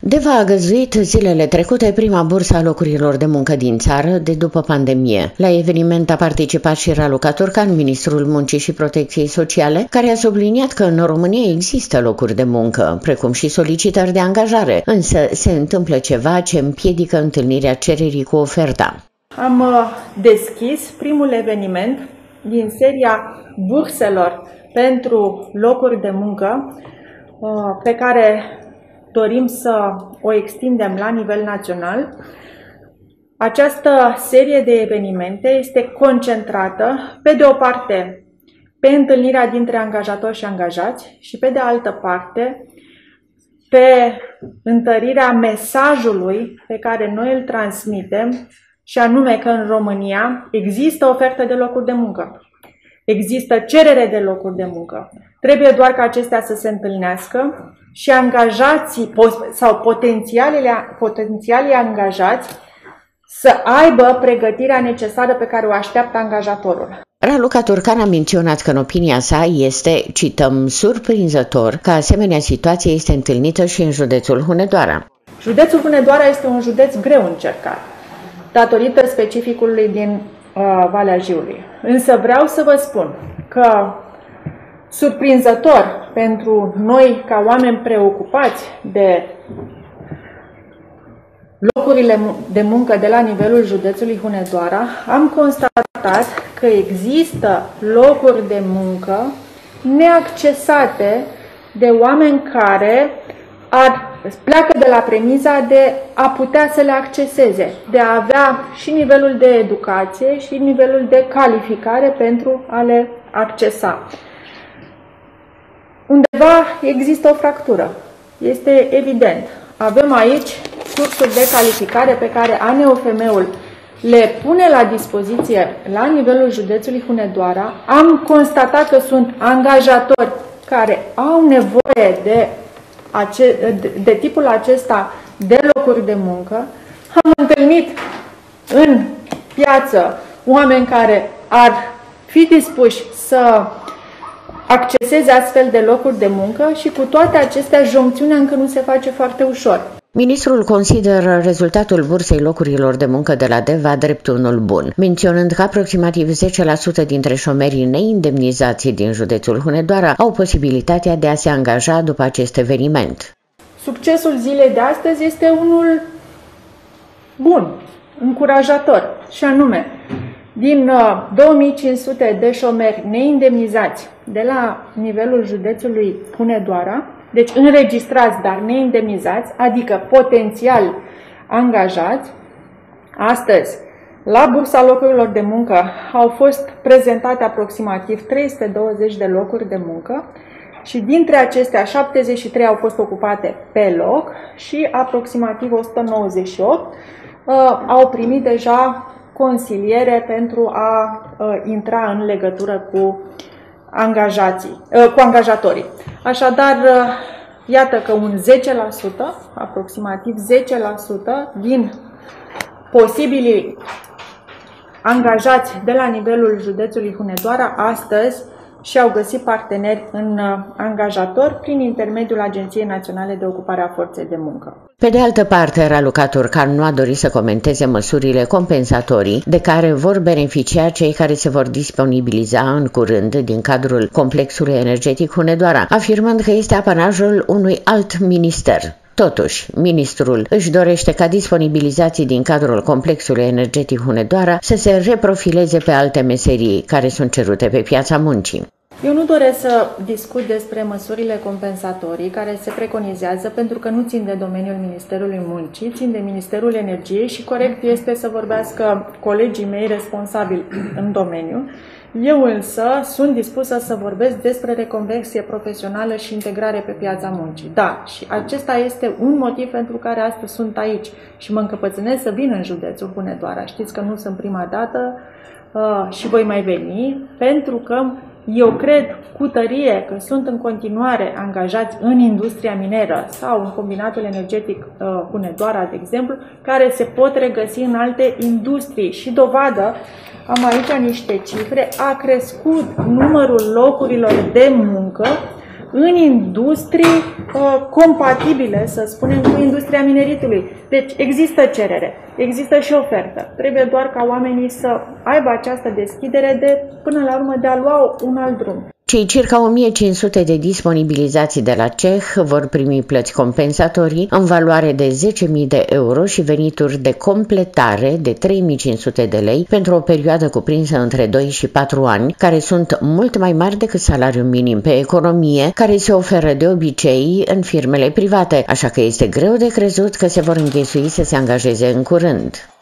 DEVA a găzduit zilele trecute prima bursă a locurilor de muncă din țară de după pandemie. La eveniment a participat și Raluca Turcan, ministrul Muncii și Protecției Sociale, care a subliniat că în România există locuri de muncă, precum și solicitări de angajare, însă se întâmplă ceva ce împiedică întâlnirea cererii cu oferta. Am deschis primul eveniment din seria burselor pentru locuri de muncă pe care dorim să o extindem la nivel național. Această serie de evenimente este concentrată, pe de o parte, pe întâlnirea dintre angajatori și angajați și, pe de altă parte, pe întărirea mesajului pe care noi îl transmitem, și anume că în România există ofertă de locuri de muncă. Există cerere de locuri de muncă. Trebuie doar ca acestea să se întâlnească și angajații sau potențialii angajați să aibă pregătirea necesară pe care o așteaptă angajatorul. Raluca Turcan a menționat că în opinia sa este, cităm, surprinzător că asemenea situație este întâlnită și în județul Hunedoara. Județul Hunedoara este un județ greu încercat, datorită specificului din Valea Jiului. Însă vreau să vă spun că surprinzător pentru noi ca oameni preocupați de locurile de muncă de la nivelul județului Hunedoara, am constatat că există locuri de muncă neaccesate de oameni care pleacă de la premiza de a putea să le acceseze, de a avea și nivelul de educație și nivelul de calificare pentru a le accesa. Undeva există o fractură. Este evident. Avem aici cursuri de calificare pe care ANEOFM-ul le pune la dispoziție la nivelul județului Hunedoara. Am constatat că sunt angajatori care au nevoie de tipul acesta de locuri de muncă. Am întâlnit în piață oameni care ar fi dispuși să acceseze astfel de locuri de muncă și cu toate acestea joncțiunea încă nu se face foarte ușor. Ministrul consideră rezultatul bursei locurilor de muncă de la DEVA drept unul bun, menționând că aproximativ 10% dintre șomerii neindemnizați din județul Hunedoara au posibilitatea de a se angaja după acest eveniment. Succesul zilei de astăzi este unul bun, încurajator, și anume, din 2500 de șomeri neindemnizați de la nivelul județului Hunedoara, deci înregistrați, dar neindemnizați, adică potențial angajați, astăzi, la bursa locurilor de muncă au fost prezentate aproximativ 320 de locuri de muncă și dintre acestea 73 au fost ocupate pe loc și aproximativ 198 au primit deja consiliere pentru a intra în legătură cu angajatorii. Așadar, iată că un 10%, aproximativ 10% din posibilii angajați de la nivelul județului Hunedoara astăzi și-au găsit parteneri în angajatori prin intermediul Agenției Naționale de Ocupare a Forței de Muncă. Pe de altă parte, Raluca Turcan nu a dorit să comenteze măsurile compensatorii de care vor beneficia cei care se vor disponibiliza în curând din cadrul complexului energetic Hunedoara, afirmând că este apanajul unui alt minister. Totuși, ministrul își dorește ca disponibilizații din cadrul complexului energetic Hunedoara să se reprofileze pe alte meserii care sunt cerute pe piața muncii. Eu nu doresc să discut despre măsurile compensatorii care se preconizează pentru că nu țin de domeniul Ministerului Muncii, țin de Ministerul Energiei și corect este să vorbească colegii mei responsabili în domeniu. Eu însă sunt dispusă să vorbesc despre reconversie profesională și integrare pe piața muncii. Da, și acesta este un motiv pentru care astăzi sunt aici și mă încăpățânez să vin în județul Hunedoara. Știți că nu sunt prima dată și voi mai veni, pentru că eu cred cu tărie că sunt în continuare angajați în industria mineră sau în combinatul energetic Hunedoara, de exemplu, care se pot regăsi în alte industrii. Și dovadă, am aici niște cifre, a crescut numărul locurilor de muncă în industrii compatibile, să spunem, cu industria mineritului. Deci există cerere, există și ofertă. Trebuie doar ca oamenii să aibă această deschidere până la urmă, de a lua un alt drum. Cei circa 1500 de disponibilizați de la CEH vor primi plăți compensatorii în valoare de 10.000 de euro și venituri de completare de 3.500 de lei pentru o perioadă cuprinsă între 2 și 4 ani, care sunt mult mai mari decât salariul minim pe economie, care se oferă de obicei în firmele private, așa că este greu de crezut că se vor înghesui să se angajeze în curând.